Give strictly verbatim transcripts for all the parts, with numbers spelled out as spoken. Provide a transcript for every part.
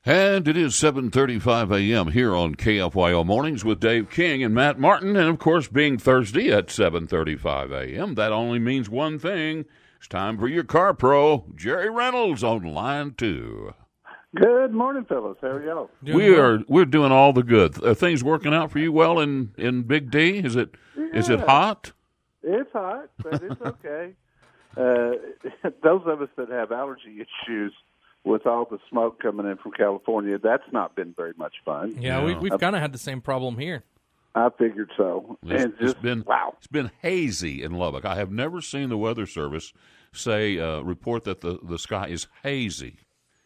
And it is seven thirty-five a.m. here on K F Y O Mornings with Dave King and Matt Martin. And, of course, being Thursday at seven thirty-five a.m., that only means one thing. It's time for your car pro, Jerry Reynolds, on line two. Good morning, fellas. How are y'all? We are we're doing all the good. Are things working out for you well in, in Big D? Is it yeah. is it hot? It's hot, but it's okay. uh, those of us that have allergy issues with all the smoke coming in from California, that's not been very much fun. Yeah, yeah. we, we've kind of had the same problem here. I figured so. It's, and just, it's been wow. It's been hazy in Lubbock. I have never seen the Weather Service say uh, report that the, the sky is hazy.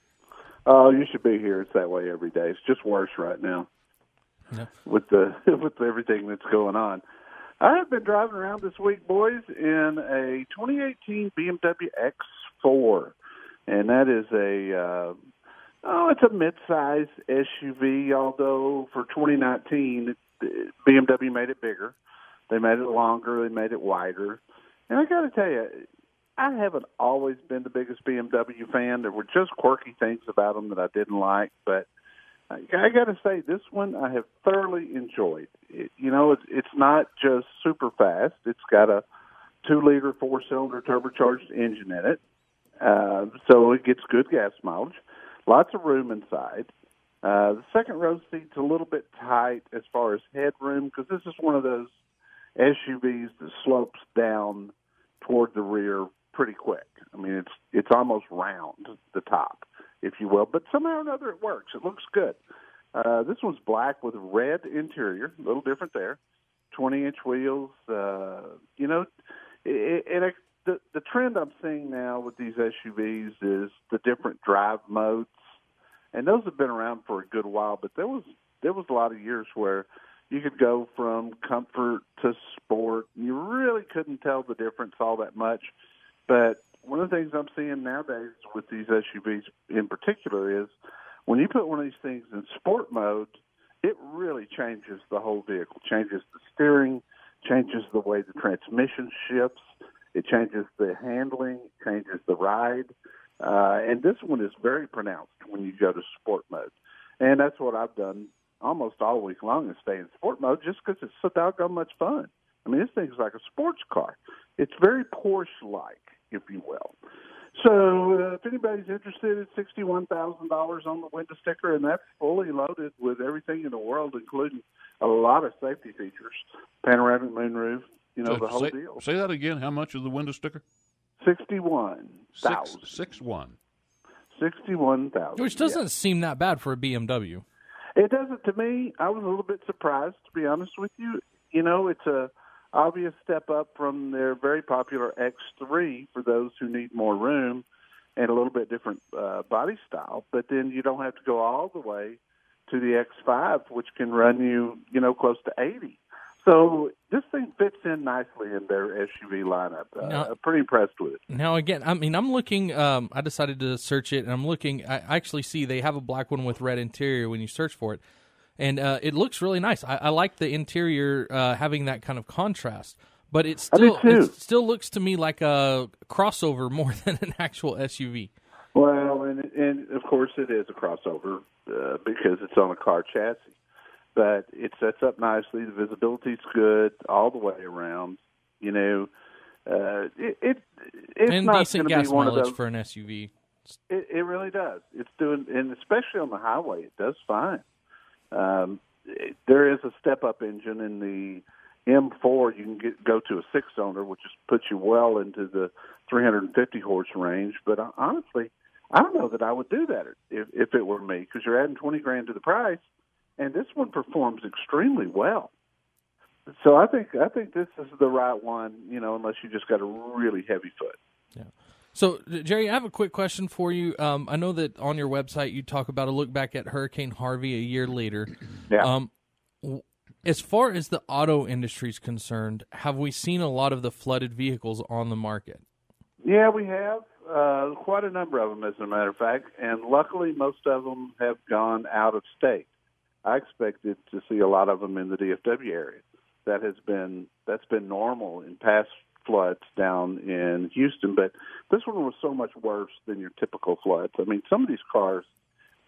Oh, you should be here. It's that way every day. It's just worse right now yeah. with the with everything that's going on. I have been driving around this week, boys, in a twenty eighteen B M W X four, and that is a uh, oh, it's a mid-size S U V. Although for twenty nineteen, B M W made it bigger. They made it longer. They made it wider. And I got to tell you, I haven't always been the biggest B M W fan. There were just quirky things about them that I didn't like, but I, I got to say, this one I have thoroughly enjoyed. It, you know, it's, it's not just super fast. It's got a two-liter, four-cylinder turbocharged engine in it, uh, so it gets good gas mileage. Lots of room inside. Uh, the second row seat's a little bit tight as far as headroom because this is one of those S U Vs that slopes down toward the rear pretty quick. I mean, it's it's almost round, the top, if you will. But somehow or another it works. It looks good. Uh, this one's black with red interior, a little different there. twenty-inch wheels. Uh, you know, it, it, it, the, the trend I'm seeing now with these S U Vs is the different drive modes. And those have been around for a good while, but there was there was a lot of years where you could go from comfort to sport. You really couldn't tell the difference all that much. But one of the things I'm seeing nowadays with these S U Vs in particular is when you put one of these things in sport mode, it really changes the whole vehicle, changes the steering, changes the way the transmission shifts, it changes the handling, changes the ride. Uh, and this one is very pronounced when you go to sport mode. And that's what I've done almost all week long is stay in sport mode just because it's so doggone much fun. I mean, this thing's like a sports car. It's very Porsche-like, if you will. So uh, if anybody's interested, it's sixty-one thousand dollars on the window sticker, and that's fully loaded with everything in the world, including a lot of safety features, panoramic moonroof, you know, so the whole say, deal. Say that again. How much is the window sticker? sixty-one thousand. Six, six one. sixty-one thousand. Which doesn't yeah. seem that bad for a B M W. It doesn't to me. I was a little bit surprised, to be honest with you. You know, it's a obvious step up from their very popular X three for those who need more room and a little bit different uh, body style. But then you don't have to go all the way to the X five, which can run you, you know, close to eighty. So this thing fits in nicely in their S U V lineup. Uh, now, I'm pretty impressed with it. Now, again, I mean, I'm looking, um, I decided to search it, and I'm looking, I actually see they have a black one with red interior when you search for it, and uh, it looks really nice. I, I like the interior uh, having that kind of contrast, but it still, it still looks to me like a crossover more than an actual S U V. Well, and, and of course it is a crossover uh, because it's on a car chassis. But it sets up nicely. The visibility's good all the way around. You know, uh, it, it it's and not decent going to gas be one mileage of those for an S U V. It, it really does. It's doing, and especially on the highway, it does fine. Um, it, there is a step-up engine in the M four. You can get, go to a six-cylinder, which just puts you well into the three hundred fifty horse range. But uh, honestly, I don't know that I would do that if, if it were me, because you're adding twenty grand to the price. And this one performs extremely well. So I think I think this is the right one, you know, unless you just got a really heavy foot. Yeah. So, Jerry, I have a quick question for you. Um, I know that on your website you talk about a look back at Hurricane Harvey a year later. Yeah. Um, as far as the auto industry is concerned, have we seen a lot of the flooded vehicles on the market? Yeah, we have. Uh, quite a number of them, as a matter of fact. And luckily, most of them have gone out of state. I expected to see a lot of them in the D F W area. That has been that's been normal in past floods down in Houston, but this one was so much worse than your typical floods. I mean, some of these cars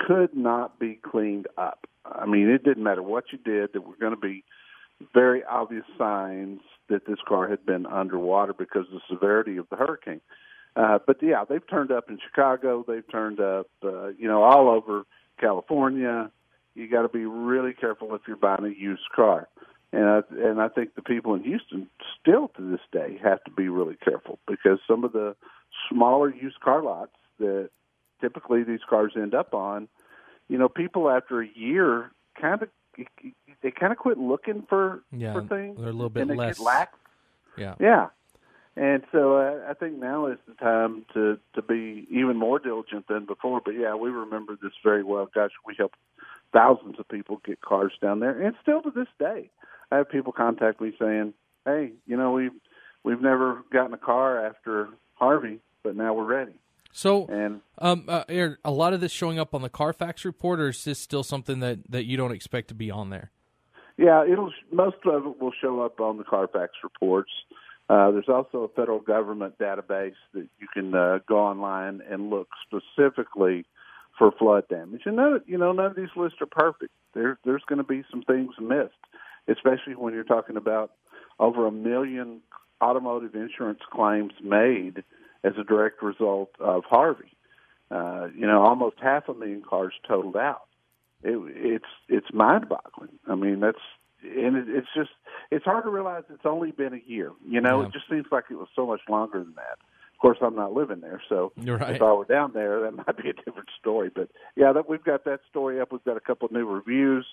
could not be cleaned up. I mean, it didn't matter what you did. There were going to be very obvious signs that this car had been underwater because of the severity of the hurricane. Uh, but, yeah, they've turned up in Chicago. They've turned up, uh, you know, all over California. You got to be really careful if you're buying a used car. And I, and I think the people in Houston still to this day have to be really careful because some of the smaller used car lots that typically these cars end up on, you know, people after a year kind of they kind of quit looking for yeah, for things. They're a little bit and they less. Get lax. Yeah. Yeah. And so uh, I think now is the time to, to be even more diligent than before. But, yeah, we remember this very well. Gosh, we helped thousands of people get cars down there. And still to this day, I have people contact me saying, hey, you know, we've, we've never gotten a car after Harvey, but now we're ready. So and, um, uh, are a lot of this showing up on the Carfax report, or is this still something that, that you don't expect to be on there? Yeah, it'll most of it will show up on the Carfax reports. Uh, there's also a federal government database that you can uh, go online and look specifically for flood damage. And none, you know, none of these lists are perfect. There, there's going to be some things missed, especially when you're talking about over a million automotive insurance claims made as a direct result of Harvey. Uh, you know, almost half a million cars totaled out. It, it's it's mind-boggling. I mean, that's and it, it's just it's hard to realize it's only been a year. You know, yeah. It just seems like it was so much longer than that. Of course, I'm not living there, so You're right. if I were down there, that might be a different story. But yeah, that, we've got that story up. We've got a couple of new reviews.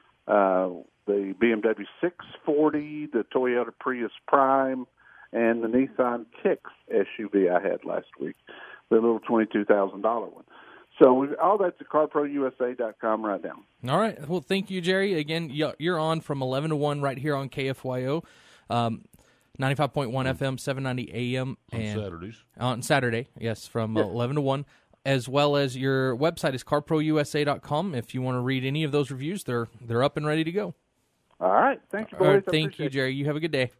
Uh, the B M W six forty, the Toyota Prius Prime, and the Nissan Kicks S U V I had last week, the little twenty-two thousand dollars one. So we've, all that's at car pro U S A dot com right now. All right. Well, thank you, Jerry. Again, you're on from eleven to one right here on K F Y O, um, ninety-five point one F M, seven ninety A M. On and Saturdays. On Saturday, yes, from yeah. eleven to one. As well as your website is car pro U S A dot com. If you want to read any of those reviews, they're they're up and ready to go. All right. Thank you, boys. All right, thank you, Jerry. You have a good day.